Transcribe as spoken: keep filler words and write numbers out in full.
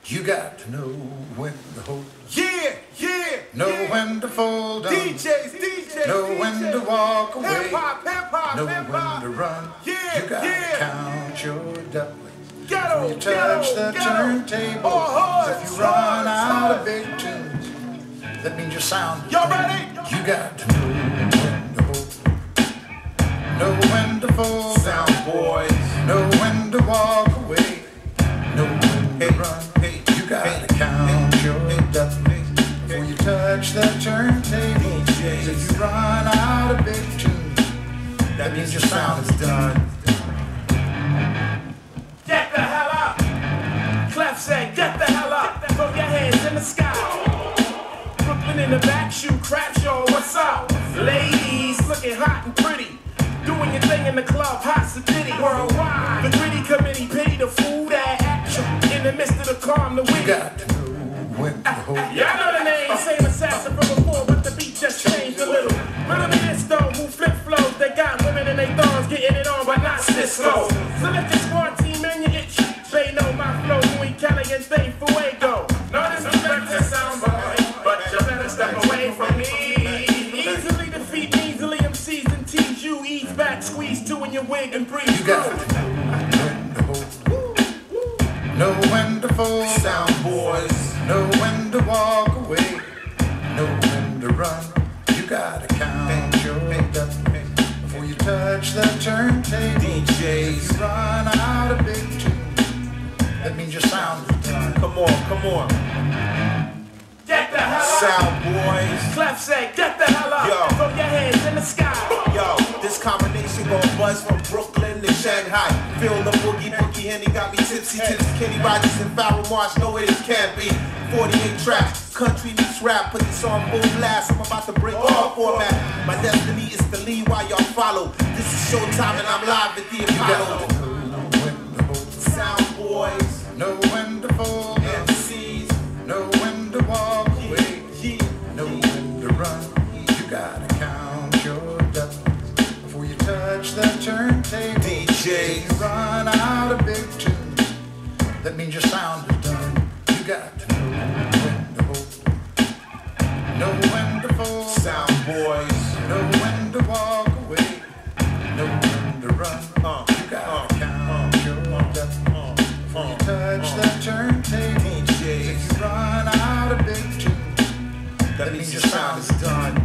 You got to know when to hold, Yeah, yeah. know yeah. when to fold down, D Js, D Js, know D Js. when to walk away, Hip hop, hip hop, know hip when hop. to run. Yeah, You got yeah. to count your ducks. Ghetto, When you touch ghetto, the ghetto. turntable, Oh, if you hard, run hard, out hard. of big tunes, that means your sound is Y'all done. ready? You got to know when to hold, know when to fold down, Sound boys. know when to walk away, know when to run. Hey, You got to count your ducks before you touch the turntable. If you run out of big tunes, that means your sound is done. Get the hell up! Clef said, get the hell up! Throw your hands in the sky. Brooklyn in the back, shoe crap show, what's up? Ladies looking hot and pretty. Doing your thing in the club, hot city. Worldwide. The gritty committee pity the fool that action. In the midst of the calm, the You witty. got to know when to hold. Y'all know the name, same assassin from before, but the beat just changed a little. Rhythm in this though, who flip flows, they got women in they thongs getting it on, but not Cisco. So let this squad team and you itch. They know my flow, Louis Kelly and Dave Fuego. No disrespect to sound boy, but you better step away from me. Easily defeat easily M Cs and tease you. Ease back, squeeze two in your wig and breathe You got through. to know when to hold, know when to fold down, Sound boys. know when to walk away, know when to run. You got to count your ducks before you touch the turntable. D If Js. you run out of big tunes, that means your sound is done. Come on, come on. Get the hell up! Sound boys. Clef said, get the hell up! Yo. Throw your hands in the sky! Yo, this combination gon' buzz from Brooklyn to Shanghai. Feel the boogie, boogie Henny got me tipsy, tipsy. Kenny Rogers and Farrell March know it is can't be. forty-eight tracks, country meets rap. Put this on full blast. I'm about to break all format. My destiny is to lead while y'all follow. This is showtime and I'm live at the You got Apollo. to know when to hold, Sound boys, know when to fold down, M Cs, know when to walk away, yeah. know when to run. You got to count your ducks before you touch the turntable. D If you Js. run out of big tunes, that means your sound is done. You got to know when to hold, know when to fold, Sound boys. know when to walk away, know when to run. Uh, You got to count your ducks before you touch the turntable. D If Js. you run out of big tunes, That means your sound is done.